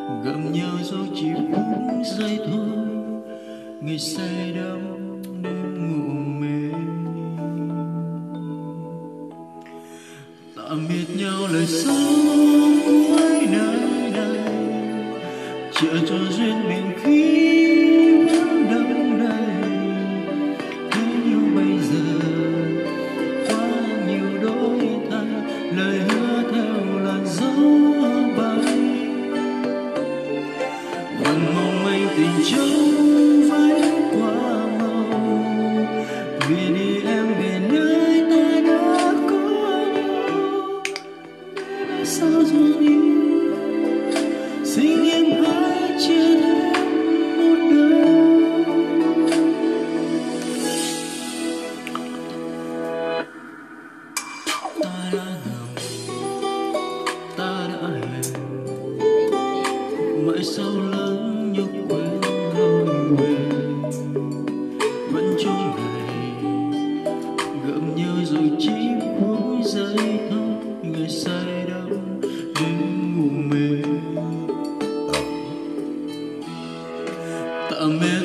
gặm nhau rồi chỉ phút giây thôi, người say đắm đêm ngủ mê. Tạm biệt nhau lời sống cuối nơi đây, chờ cho duyên mình khi vẫn đắm đầy. Thế nhưng bây giờ quá nhiều đổi thay, lời hứa theo làn gió bay. Vẫn mong manh tình trống vánh qua màu, vì đi em về nơi ta đã có nhau. Để sao dường như xin em hãy chia thêm một đời. Ta đã ngầm, ta đã hẹn, mãi sau lớn nhục quên lối về. Vẫn trong ngày gặm nhau rồi chỉ phút giây thôi, người say đắm đêm ngủ mê. Tạm biệt